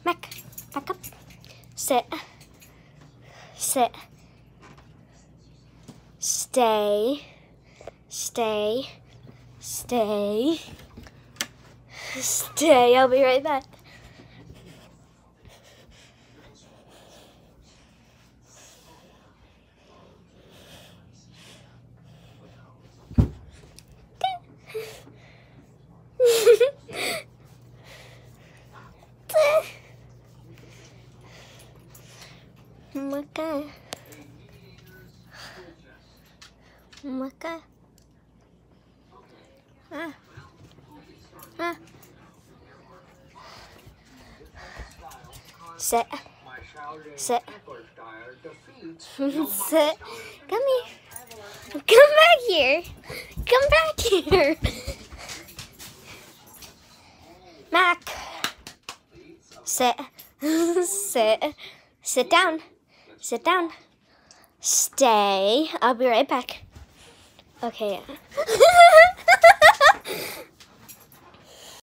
Mac, back up. Sit. Sit. Stay. Stay. Stay. Stay. I'll be right back. Maka. Maka. Sit. Sit. Sit. Come here. Come back here. Come back here. Mac. Sit. Sit. Sit down. Sit down. Stay. I'll be right back. Okay.